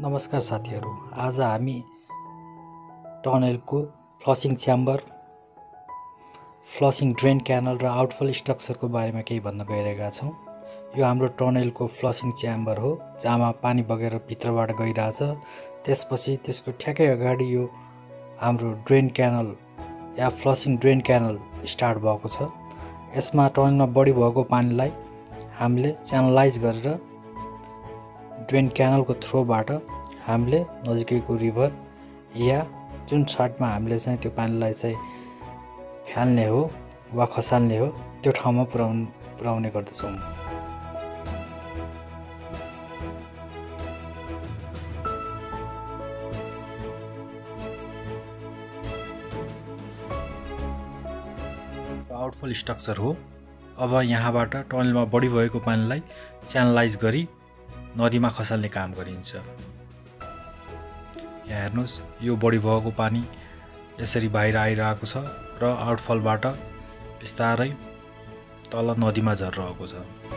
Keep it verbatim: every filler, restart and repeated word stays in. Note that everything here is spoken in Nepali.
नमस्कार साथीहरू, आज हामी टनेलको flushing chamber, flushing drain canal र आउटफल स्ट्रक्चरको बारेमा केही भन्न गइरहेका छौँ। यो हाम्रो टनेलको फ्लसिङ च्याम्बर हो, जहाँ पानी बगेर भित्रबाट गइरहेछ। त्यसपछि त्यसको ठ्याक्कै अगाडि यो हाम्रो ड्रेन क्यानल या फ्लसिङ ड्रेन क्यानल स्टार्ट भएको छ। यसमा टनेलमा बढी भएको पानीलाई हामीले च्यानलाइज गरेर ड्रेन क्यानलको थ्रोबाट हामीले नजिकैको रिभर या जुन साइडमा हामीले चाहिँ त्यो पानीलाई चाहिँ फ्याल्ने हो वा खसाल्ने हो त्यो ठाउँमा पुर्याउनु पुर्याउने गर्दछौँ। आउटफल स्ट्रक्चर हो। अब यहाँबाट टनलमा बढी भएको पानीलाई च्यानलाइज गरी नदीमा खसाल्ने काम गरिन्छ। यहाँ हेर्नुहोस्, यो बढी भएको पानी यसरी बाहिर आइरहेको छ र आउटफलबाट बिस्तारै तल नदीमा झरिरहेको छ।